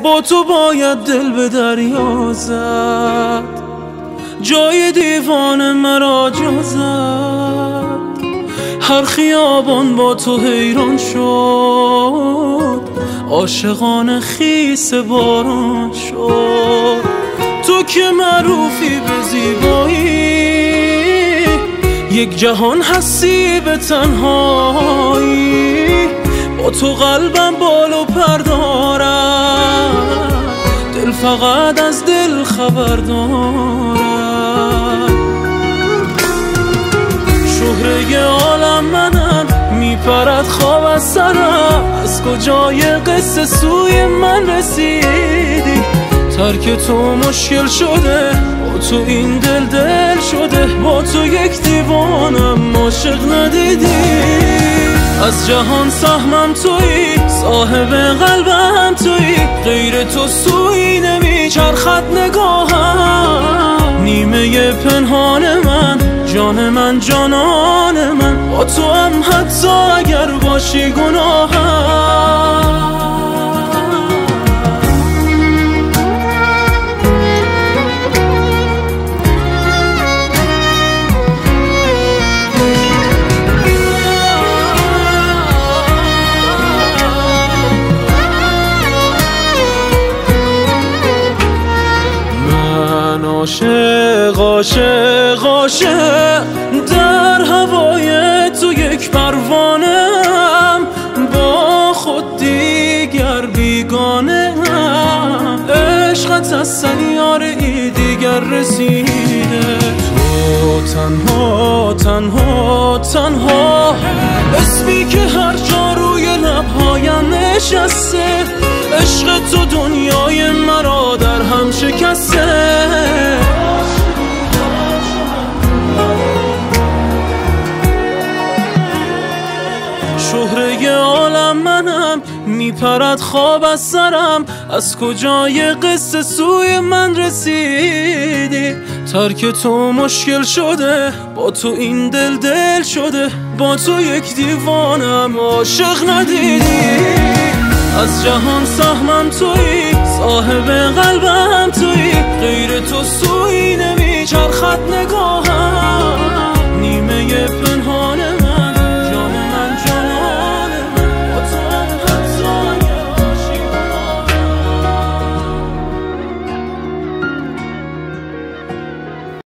با تو باید دل به دریا زد، جای دیوان مرا جا زد. هر خیابان با تو حیران شد، عاشقان خیس باران شد. تو که معروفی به زیبایی، یک جهان هستی به تنهایی. با تو قلبم بال و پر دارد، دل فقط از دل خبر دارد. شهره عالم منم، میپرد خواب از سرم. از کجای قصه سوی من رسیدی؟ ترک تو مشکل شده، با تو این دل شده. با تو یک دیوانم عاشق ندیدی. از جهان سهمم تویی، صاحب قلبم تویی. غیر تو سوی نمیچرخد نگاهم. نیمه پنهان من، جان من، جانان من. با تو هم حتی اگر باشی گناهم. عاشق عاشق عاشق در هوای تو یک پروانه‌ام. با خود دیگر بیگانه‌ام. عشقت از سیاره ای دیگر رسیده. تو تنها تنها تنها، اسمی که هر جا روی لبهایم نشسته. عشق تو دنیای مرا در هم شکسته. شهره عالم منم، میپرد خواب از سرم. از کجای قصه سوی من رسیدی؟ ترک تو مشکل شده، با تو این دل شده. با تو یک دیوانم عاشق ندیدی. از جهان سهمم تویی، صاحب قلبم تویی. غیر تو سوی نمیچرخد نگاهم.